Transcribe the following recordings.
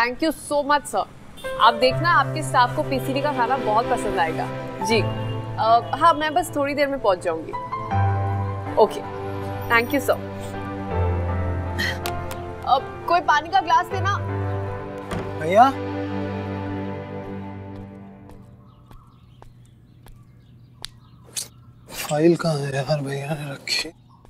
Thank you so much sir. आप देखना आपके स्टाफ को पीसीडी का खाना बहुत पसंद आएगा जी। हाँ मैं बस थोड़ी देर में पहुंच जाऊंगी। Okay thank you sir. कोई पानी का ग्लास देना भैया। फाइल कहाँ है यार, भैया ने रखी।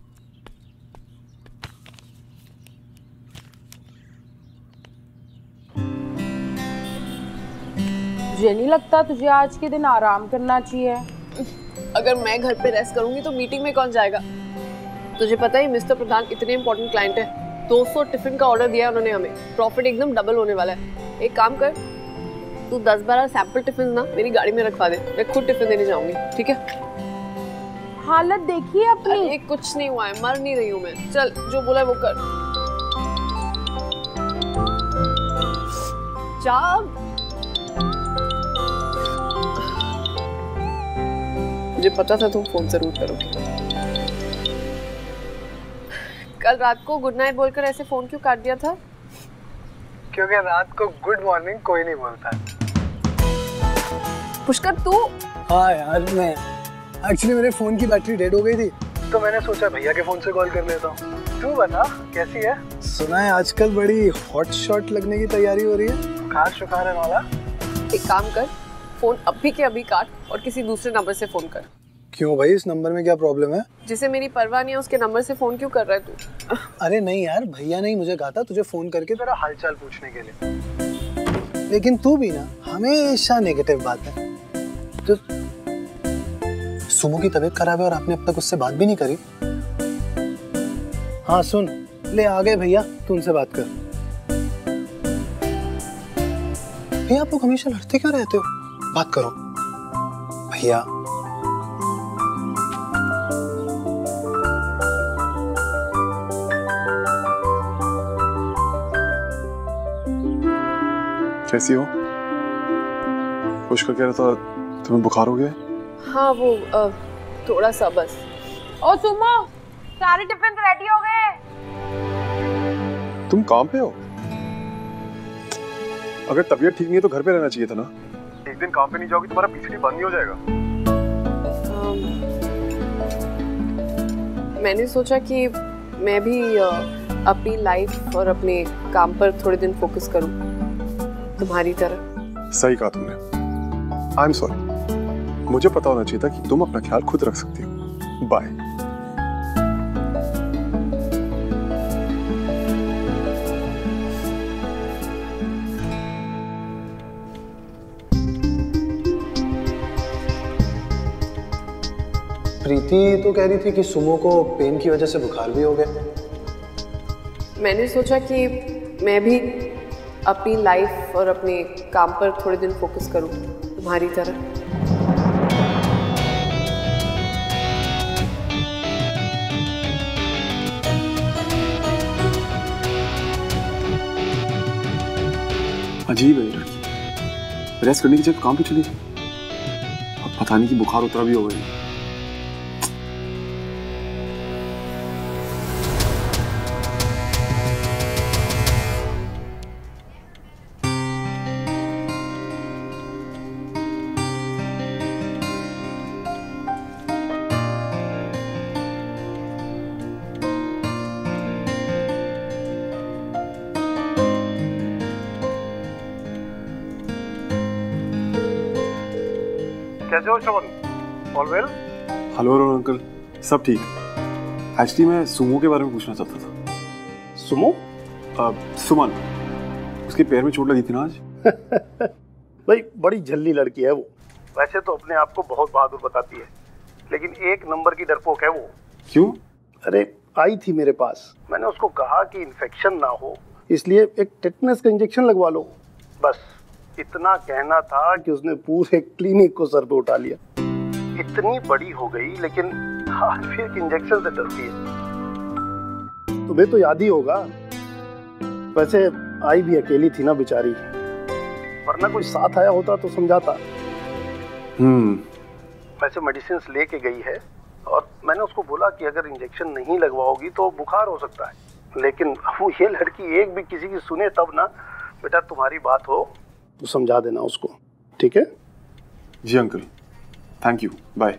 मुझे नहीं लगता तुझे आज के दिन आराम करना चाहिए। अगर मैं घर पे रेस्ट करूंगी तो मीटिंग में कौन जाएगा? तुझे पता है मिस्टर प्रधान इतने इंपॉर्टेंट क्लाइंट है, 200 टिफिन का ऑर्डर दिया उन्होंने हमें, प्रॉफिट एकदम डबल होने वाला है। एक काम कर, तू 10-12 सैंपल टिफिन ना मेरी गाड़ी में रखवा दे, मैं खुद टिफिन देने जाऊंगी, ठीक है? हालत देखिए अपनी। अरे कुछ नहीं हुआ है, मर नहीं रही हूँ मैं। चल जो बोला है वो कर। जा। मुझे पता था तुम फोन जरूर करोगे। कल रात को गुड नाइट बोलकर ऐसे फोन क्यों काट दिया था? क्योंकि रात को गुड मॉर्निंग कोई नहीं बोलता। पुष्कर तू? हाँ यार, मैं एक्चुअली मेरे फोन की बैटरी डेड हो गई थी तो मैंने सोचा भैया के फोन से कॉल कर लेता हूँ। तू बता कैसी है? सुना है आजकल बड़ी हॉट शॉट लगने की तैयारी हो रही है, बुखार शुखार है वाला। एक काम कर, फोन अभी के अभी काट और किसी दूसरे नंबर से फोन कर। क्यों भाई, इस नंबर में क्या प्रॉब्लम है? जिसे मेरी परवाह नहीं है उसके नंबर से फोन क्यों कर रहा है तू? अरे नहीं यार, भैया ने ही मुझे कहा था तुझे फोन करके तेरा हालचाल पूछने के लिए। लेकिन तू भी ना हमेशा नेगेटिव बात है। तो सुमो की तबीयत खराब है और आपने अब तक उससे बात भी नहीं करी। हाँ सुन, ले आ गए भैया, तू उनसे बात कर। भैया आप लोग हमेशा लड़ते क्यों रहते हो? बात करो भैया। कैसी हो? पुष्कर कह रहा था तुम्हें बुखार हो गया? हाँ वो थोड़ा सा बस। ओ सुमो, सारे टिफिन रेडी हो गए। तुम काम पे हो? अगर तबीयत ठीक नहीं है तो घर पे रहना चाहिए था ना। एक दिन काम पे नहीं जाओगी तुम्हारा पीसीडी बंद नहीं हो जाएगा। मैंने सोचा कि मैं भी अपनी लाइफ और अपने काम पर थोड़े दिन फोकस करूं, तुम्हारी तरह। सही कहा तुमने। आई एम सॉरी, मुझे पता होना चाहिए था कि तुम अपना ख्याल खुद रख सकती हो। बाय। प्रीति तो कह रही थी कि सुमो को पेन की वजह से बुखार भी हो गया। मैंने सोचा कि मैं भी अपनी लाइफ और अपने काम पर थोड़े दिन फोकस करूं, तुम्हारी तरह। अजीब है लड़की, रेस्ट करने की जगह काम पे चली जाए। अब पता नहीं कि बुखार उतरा भी हो गया। कैसे हो Shravan? All well? Hello Arora uncle, सब ठीक। एक्चुअली मैं सुमो के बारे में पूछना चाहता था। सुमो? सुमन, उसके पैर में चोट लगी थी ना आज। भाई बड़ी झल्ली लड़की है वो। वैसे तो अपने आप को बहुत बहादुर बताती है, लेकिन एक नंबर की डरपोक है वो। क्यों? अरे आई थी मेरे पास, मैंने उसको कहा कि इन्फेक्शन ना हो इसलिए एक टेटनस का इंजेक्शन लगवा लो। बस इतना कहना था कि उसने पूरे क्लिनिक को सर पे उठा लिया। इतनी बड़ी हो गई लेकिन आज भी एक इंजेक्शन से डरती है। तुम्हें तो याद ही होगा, वैसे आई भी अकेली थी ना बेचारी, वरना कोई साथ आया होता तो समझाता। वैसे मेडिसिन लेके गई है और मैंने उसको बोला कि अगर इंजेक्शन नहीं लगवाओगी तो बुखार हो सकता है, लेकिन वो ये लड़की एक भी किसी की सुने तब ना, बेटा तुम्हारी बात हो तो समझा देना उसको, ठीक है? जी अंकल, थैंक यू, बाय।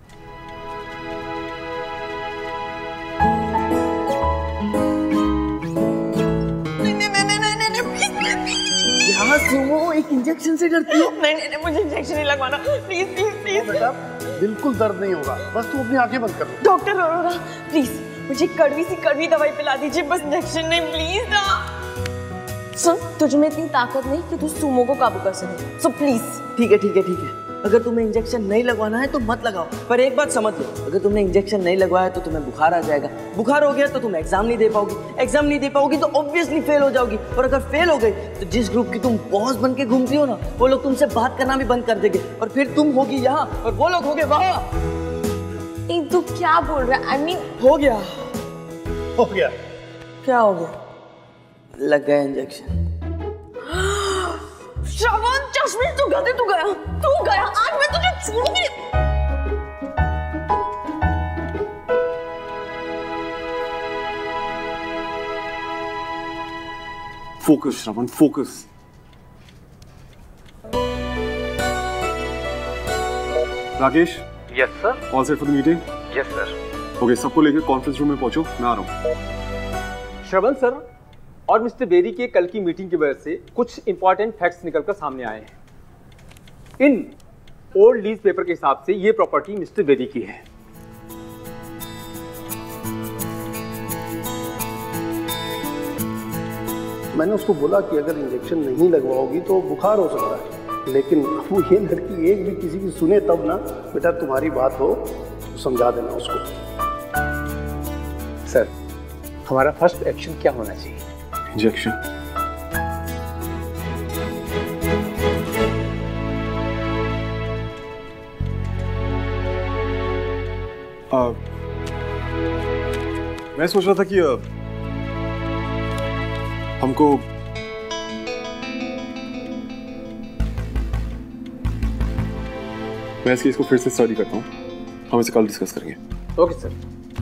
यहाँ सुमो एक इंजेक्शन से डरती हो? नहीं, मुझे इंजेक्शन नहीं लगवाना, प्लीज प्लीज प्लीज। बेटा बिल्कुल दर्द नहीं होगा, बस तू अपनी आंखें बंद कर लो। डॉक्टर अरोरा प्लीज मुझे कड़वी दवाई पिला दीजिए, बस इंजेक्शन नहीं, प्लीज ना। सुन, तुझ में इतनी ताकत नहीं कि तू सुमो को काबू कर सके, सो प्लीज। ठीक है, अगर तुम्हें इंजेक्शन नहीं लगवाना है तो मत लगाओ, पर एक बात समझ लो, अगर तुमने इंजेक्शन नहीं लगवाया तो तुम्हें बुखार आ जाएगा, बुखार हो गया तो तुम एग्जाम नहीं दे पाओगी, एग्जाम नहीं दे पाओगी तो ऑब्वियसली फेल हो जाओगी, और अगर फेल हो गई तो जिस ग्रुप की तुम बॉस बन के घूमती हो ना, वो लोग तुमसे बात करना भी बंद कर देंगे, और फिर तुम होगी यहाँ और वो लोग होंगे वहाँ। तू क्या बोल रहा है? आई मीन हो गया क्या हो गया? लग गया इंजेक्शन। श्रवण, चश्मे तू गया, आज मैं तुझे छोड़ूंगी। Focus Shravan, focus. Rakesh. Yes sir. All set for the meeting? Yes sir. Okay, सबको लेकर कॉन्फ्रेंस रूम में पहुंचो, मैं आ रहा हूँ। श्रवण सर और मिस्टर बेरी के कल की मीटिंग की वजह से कुछ इंपॉर्टेंट फैक्ट्स निकलकर सामने आए हैं। इन ओल्ड लीज पेपर के हिसाब से ये प्रॉपर्टी मिस्टर बेरी की है। मैंने उसको बोला कि अगर इंजेक्शन नहीं लगवाओगी तो बुखार हो सकता है, लेकिन वो ये लड़की एक भी किसी की सुने तब ना। बेटा तुम्हारी बात हो तो समझा देना उसको। सर, हमारा फर्स्ट एक्शन क्या होना चाहिए? इंजेक्शन। मैं सोच रहा था कि हमको मैं इस केस को फिर से स्टडी करता हूँ, हम इसे कल डिस्कस करेंगे। Okay sir.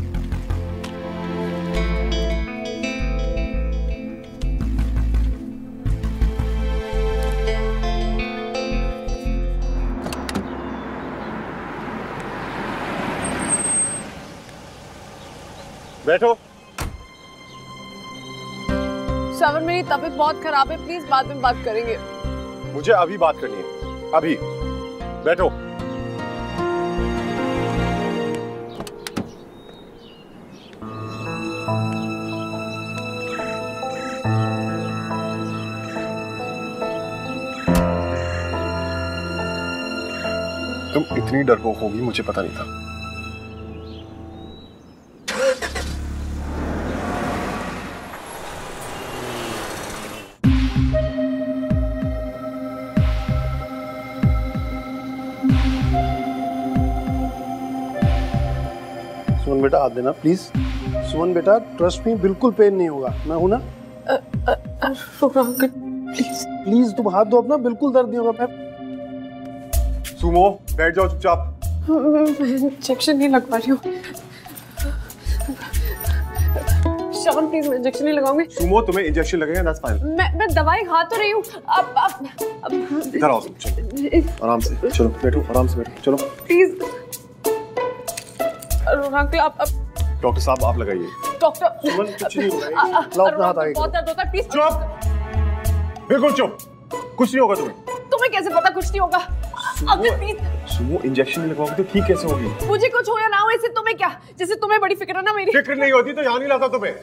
बैठो। श्रवण, मेरी तबीयत बहुत खराब है, प्लीज बाद में बात करेंगे। मुझे अभी बात करनी है, अभी। बैठो। तुम इतनी डरपोक होगी मुझे पता नहीं था। सुमन बेटा हाथ देना प्लीज। सुमन बेटा ट्रस्ट मी, बिल्कुल पेन नहीं होगा, मैं हूं ना। प्लीज प्लीज तुम हाथ दो अपना, बिल्कुल दर्द नहीं होगा। सुमो, बैठ जाओ चुपचाप। मैं इंजेक्शन नहीं लगवा रही हूँ। श्रवण प्लीज, मैं इंजेक्शन नहीं लगाऊंगी। सुमो, तुम्हें इंजेक्शन लगेगा, that's fine। मैं दवाई खा तो रही हूँ। अब इधर आओ, चलो आराम से, चलो बैठो, आराम से बैठो, चलो प्लीज। अंकल आप डॉक्टर साहब आप लगाइए। डॉक्टर सुमन कुछ नहीं होगा, लाओ अपना हाथ आगे। बहुत दर्द होता है, प्लीज। चुप, बिल्कुल चुप, कुछ नहीं होगा तुम्हें। तुम्हें कैसे पता कुछ नहीं होगा? Uncle please. सुमो, इंजेक्शन नहीं लगवाओगे तो ठीक कैसे होगी? मुझे कुछ हो या ना हो, इससे तुम्हें क्या? जैसे तुम्हें बड़ी फिक्र है ना मेरी। फिक्र नहीं होती तो यहाँ नहीं लाता तुम्हें।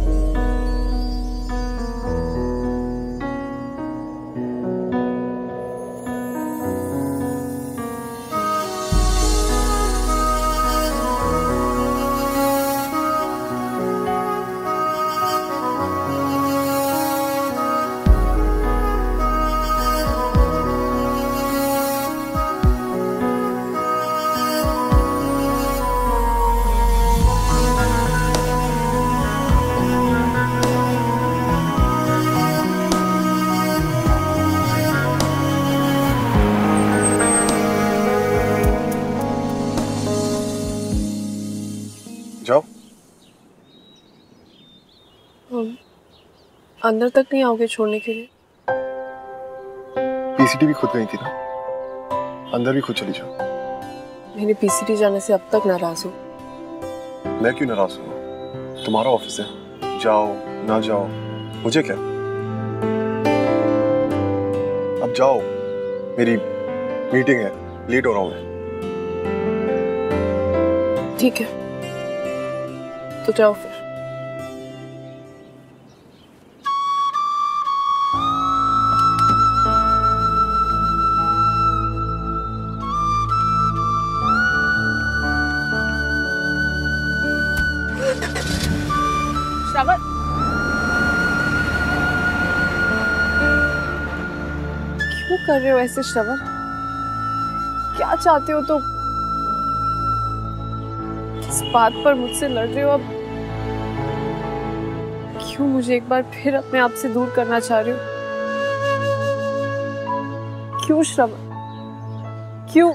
जाओ। अंदर तक नहीं आओगे छोड़ने के लिए? पीसीटी भी खुद गई थी ना, अंदर भी खुद चली जाओ। मैंने पीसीटी जाने से अब तक नाराज हूँ। मैं क्यों नाराज हूँ? तुम्हारा ऑफिस है, जाओ ना जाओ मुझे क्या। अब जाओ, मेरी मीटिंग है, लेट हो रहा हूँ मैं। ठीक है, तो जाओ फिर। श्रवण, क्यों कर रहे हो ऐसे श्रवण? क्या चाहते हो? तो किस बात पर मुझसे लड़ रहे हो? अब क्यों मुझे एक बार फिर अपने आप से दूर करना चाह रहे हो? क्यों श्रवण, क्यों?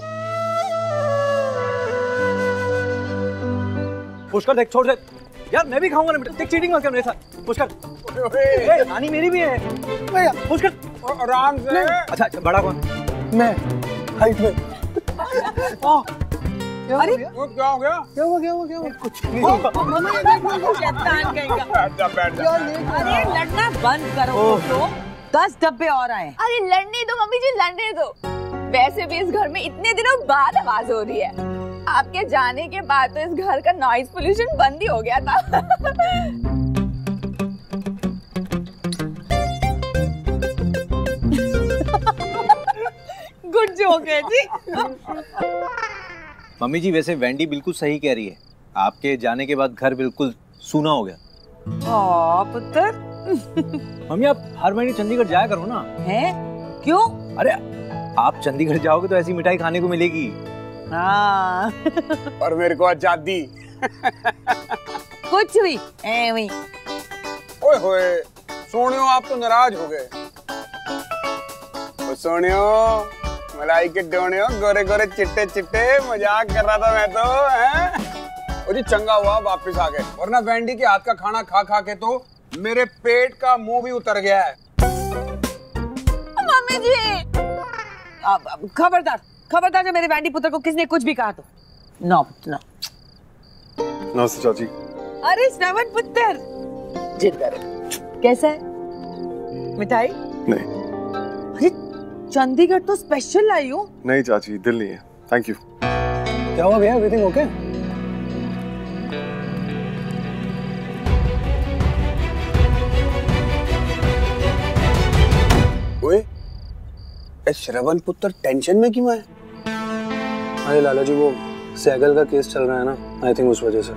पुष्कर देख, छोड़ दे यार, मैं भी खाऊंगा ना। देख चीटिंग मत कर मेरे साथ पुष्कर। नानी मेरी भी है पुष्कर, आराम से। अच्छा बड़ा कौन? मैं हाइट में। अरे वो क्या हो गया? क्या हुआ? कुछ नहीं। अरे लड़ना बंद करो तो 10 डब्बे और आए। अरे लड़ने दो मम्मी जी, लड़ने दो। वैसे भी इस घर में इतने दिनों बाद आवाज हो रही है। आपके जाने के बाद तो इस घर का नॉइज पोल्यूशन बंद ही हो गया था। गुड जोक है जी। मम्मी जी वैसे वेंडी बिल्कुल सही कह रही है, आपके जाने के बाद घर बिल्कुल सूना हो गया। पुत्र। मम्मी आप हर महीने चंडीगढ़ जाया करो ना। हैं? क्यों? अरे आप चंडीगढ़ जाओगे तो ऐसी मिठाई खाने को मिलेगी। हाँ। और मेरे को आजादी। कुछ भी ऐਵੇਂ। ओए होए सोनियो, आप तो नाराज हो गए। सोनियो, मलाई के डोनियो, गोरे गोरे चिट्टे चिट्टे, मजाक कर रहा था मैं तो। हैं? जी चंगा हुआ वापस आ गए, वरना वेंडी के हाथ का खाना खा खा के तो मेरे पेट का मुंह भी उतर गया है। मम्मी जी खबरदार खबरदार, जब मेरे वेंडी पुत्र को किसने कुछ भी कहा तो नो नो। नमस्ते चाची। अरे श्रवण पुत्र, जिंदा रहे। कैसा है? मिठाई? नहीं। अरे चंडीगढ़ तो स्पेशल लाई हूँ। नहीं चाची, दिल नहीं है, थैंक यू। क्या हुआ भैया? Everything okay? ओए श्रवण पुत्र टेंशन में क्यों है? अरे लाला जी, वो सैगल का केस चल रहा है ना, आई थिंक उस वजह से।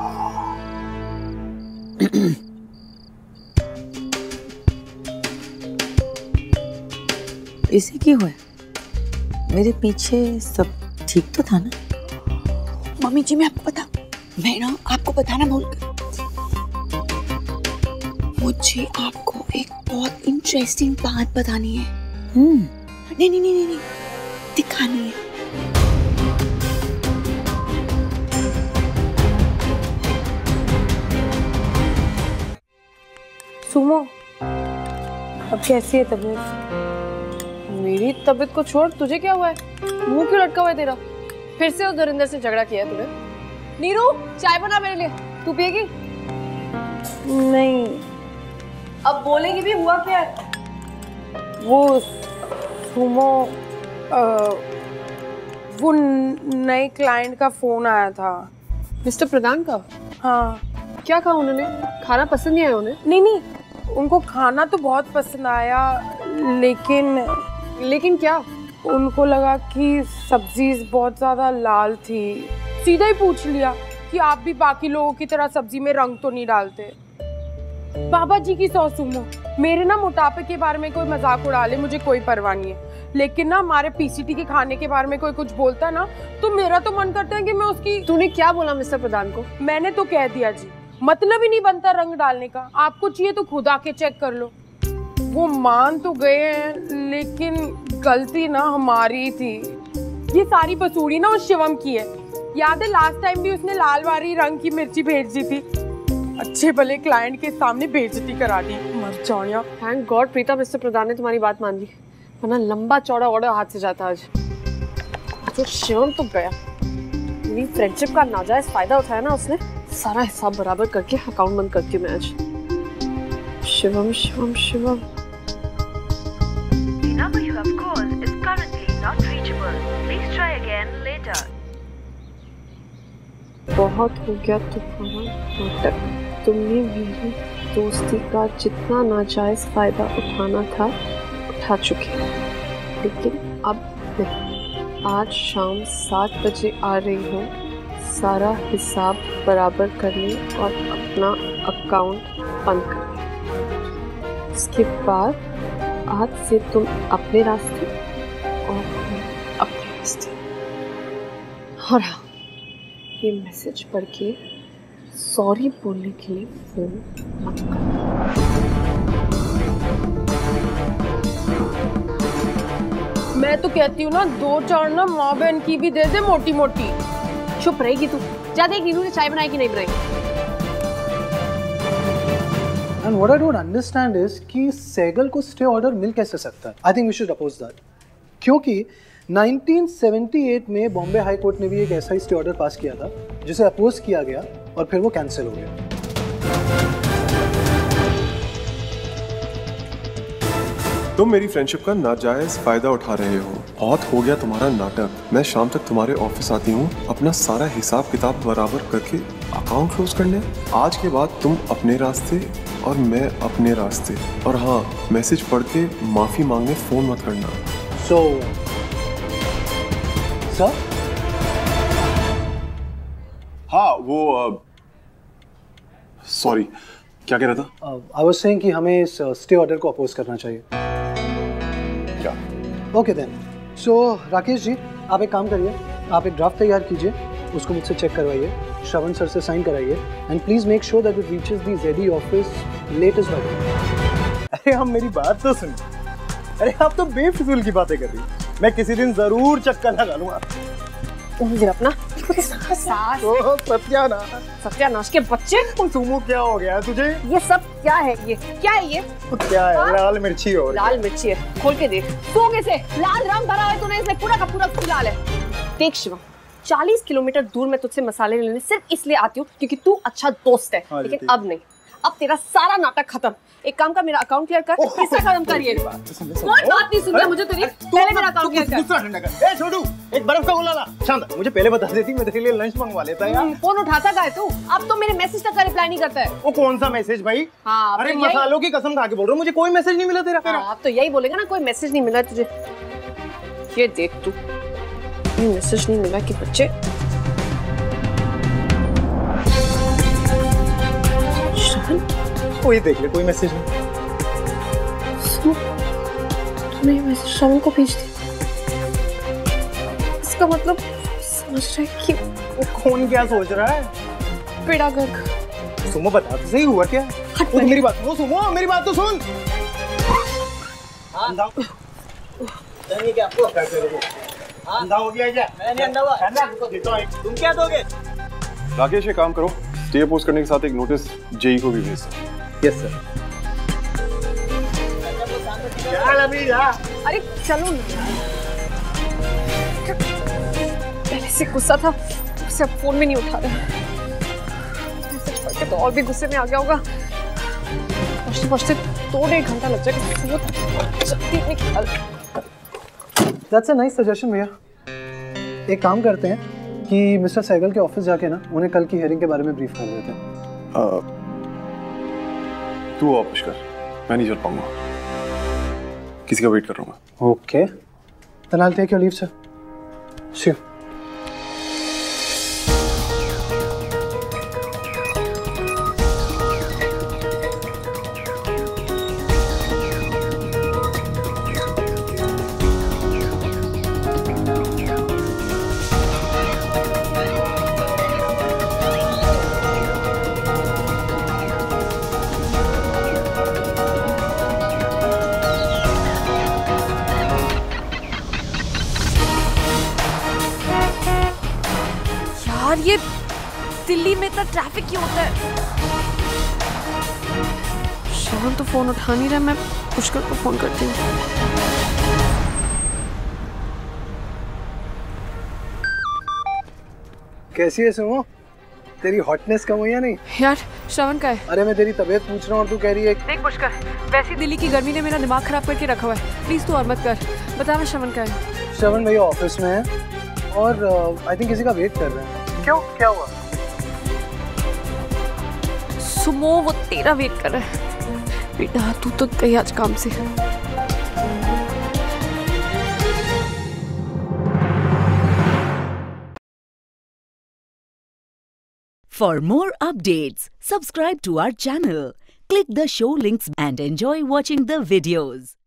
इसे क्यों है? मेरे पीछे सब ठीक तो था ना? मम्मी जी मैं आपको बताना भूल गई। मुझे आपको एक बहुत इंटरेस्टिंग बात बतानी है। नहीं, दिखानी है। सुमो, अब कैसी है तबीयत? मेरी तबीयत को छोड़, तुझे क्या हुआ है? मुंह क्यों लटका हुआ है तेरा? फिर से उस दरिंदर से झगड़ा किया तूने? नीरू, चाय बना मेरे लिए, तू पिएगी? नहीं। अब बोलेगी भी, हुआ क्या है? वो सुमो, वो नए क्लाइंट का फोन आया था। मिस्टर प्रधान का? हाँ। क्या कहा उन्होंने? खाना पसंद नहीं आया उन्हें? नहीं, उनको खाना तो बहुत पसंद आया, लेकिन क्या? उनको लगा कि सब्जी बहुत ज्यादा लाल थी। सीधा ही पूछ लिया कि आप भी बाकी लोगों की तरह सब्जी में रंग तो नहीं डालते। बाबा जी की सौ सुनो, मेरे ना मोटापे के बारे में कोई मजाक उड़ा ले, मुझे कोई परवाह नहीं है, लेकिन ना हमारे पीसीटी के खाने के बारे में कोई कुछ बोलता है ना, तो मेरा तो मन करता है कि मैं उसकी। तूने क्या बोला मिस्टर प्रधान को? मैंने तो कह दिया जी, मतलब ही नहीं बनता रंग डालने का, आपको चाहिए तो खुद आके चेक कर लो। वो मान तो गए हैं, लेकिन गलती ना हमारी थी। ये सारी बसूड़ी ना उस शिवम की है। याद है लास्ट टाइम भी उसने लाल वाली रंग की मिर्ची भेज दी थी, अच्छे भले क्लाइंट के सामने बेइज्जती करा दी। मर जाऊंगा। Thank god Preeta, mister Pradhan ने तुम्हारी बात मान ली। वरना लंबा चौड़ा ऑर्डर हाथ से जाता आज। तो शिवम तो गया, मेरी फ्रेंडशिप का नाजायज फायदा उठाया ना उसने। सारा हिसाब बराबर करके अकाउंट बंद करती हूँ मैं आज। Shivam Shivam Shivam. The number you have called is currently not reachable. Please try again later. बहुत हो गया तुम्हारा नाटक। तुमने मेरी दोस्ती का जितना नाजायज फायदा उठाना था उठा चुके, लेकिन अब नहीं। आज शाम 7 बजे आ रही हूँ सारा हिसाब बराबर करने और अपना अकाउंट बंद करने। इसके बाद आज से तुम अपने रास्ते और मैं अपने रास्ते। और हाँ, ये मैसेज पढ़ के सॉरी बोलने के लिए फोन मत करो। मैं तो कहती हूँ ना 2-4 ना माँ बहन की भी दे दे मोटी मोटी। चुप रहेगी तू? जा देख नीनू ने चाय बनाई कि नहीं बनाई। And what I don't understand is कि सहगल को स्टे ऑर्डर मिल कैसे सकता है? I think we should oppose that. क्योंकि 1978 में बॉम्बे हाई कोर्ट ने भी एक ऐसा ही स्टे ऑर्डर पास किया था जिसे अपोज किया गया और फिर वो कैंसिल हो गया। तुम मेरी फ्रेंडशिप का नाजायज फायदा उठा रहे हो। बहुत हो गया तुम्हारा नाटक। मैं शाम तक तुम्हारे ऑफिस आती हूँ अपना सारा हिसाब किताब बराबर करके अकाउंट क्लोज करने। आज के बाद तुम अपने रास्ते और मैं अपने रास्ते। और हाँ, मैसेज पढ़ के माफी मांगने फोन मत करना। सर? हाँ, वो सॉरी, क्या कह रहा था? आई वाज सेइंग कि हमें इस स्टे ऑर्डर को अपोज करना चाहिए। क्या? Okay then. So Rakesh ji, आप एक काम करिए, आप एक ड्राफ्ट तैयार कीजिए, उसको मुझसे चेक करवाइए, श्रवण सर से साइन कराइए, and please make sure that it reaches the JD office latest by today. अरे आप मेरी बात तो सुनिए। अरे आप तो बेफिजूल की बातें कर रही हैं। मैं किसी दिन जरूर चक्कर लगा लूंगा। अपना सत्यानाश के बच्चे। सुमो, क्या हो गया तुझे? ये सब क्या है? ये क्या है? ये क्या है? लाल मिर्ची हो। लाल मिर्ची है, खोल के देख। तू कैसे लाल रंग भरा है तूने, इसमें पूरा का पूरा लाल है। देख शिवम, 40 किलोमीटर दूर मैं तुझसे मसाले लेने सिर्फ इसलिए आती हूँ क्योंकि तू अच्छा दोस्त है, लेकिन अब नहीं। अब तेरा सारा नाटक खत्म। एक काम कर, मेरा अकाउंट क्लियर कर। किसका खत्म करिए? कोई बात नहीं सुन रहा मुझे तेरी। पहले मेरा अकाउंट क्लियर कर। दूसरा ठंडा कर। ए छोटू, एक बर्फ का गोला ला। शांत, मुझे पहले बता देती, मैं तेरे लिए लंच मंगवा लेता यार। फोन उठाता का है तू? अब तो मेरे मैसेज तक का रिप्लाई नहीं करता है। वो कौन सा मैसेज भाई? हाँ, अरे मसालों की कसम खा के बोल रहा हूँ, मुझे कोई मैसेज नहीं मिला तेरा। आप तो यही बोलेगा ना, कोई मैसेज नहीं मिला तुझे। ये देख तू, मैसेज नहीं मिला कि बच्चे। कोई देख ले, कोई मैसेज नहीं। तूने मैसेज श्रवण को भेज दिया? इसका मतलब समझ रहा है कि वो कौन क्या सोच रहा है? पेड़ा गर्ग। सुमो, बता तो सही हुआ क्या? मेरी बात सुनो सुमो, मेरी बात तो सुन। अंधा क्या आपको? अंधा हो गया क्या? मैं नहीं अंधा हुआ। तुम क्या दोगे? राकेश, ये काम करो, स्टे अपोज करने के साथ एक नोटिस जेई को भी भेज दो। Yes sir. चल अभी जा। अरे चलो ना। पहले से गुस्सा था, उससे अब फोन भी नहीं उठा रहा। मैसेज पढ़ के तो और भी गुस्से में आ गया होगा। पहुंचते पहुंचते 2-1 घंटा लग जाएगा। That's a nice suggestion भैया। एक काम करते हैं कि मिस्टर सहगल के ऑफिस जाके ना उन्हें कल की हियरिंग के बारे में ब्रीफ कर देते हैं। तू आओ पुष्कर, मैं नहीं चल पाऊंगा, किसी का वेट कर रहा हूँ मैं। Okay, then I'll take your leave, sir. See you. ये दिल्ली में इतना ट्रैफिक क्यों होता है? श्रवण तो फोन उठा नहीं रहा, मैं पुष्कर को फोन करती हूँ। कैसी है सुमो? तेरी हॉटनेस कम हुई या नहीं? यार श्रवण का है। अरे मैं तेरी तबीयत पूछ रहा हूँ और तू कह रही है। देख पुष्कर, वैसी दिल्ली की गर्मी ने मेरा दिमाग खराब करके रखा हुआ है। प्लीज तू और मत कर, बताना श्रवण का है। श्रवण भैया ऑफिस में है और आई थिंक किसी का वेट कर रहे हैं। क्यों, क्या हुआ? सुमो वो तेरा वेट कर रहा है। बेटा तू तो गई आज काम से। For more updates, subscribe to our channel, click the show links and enjoy watching the videos.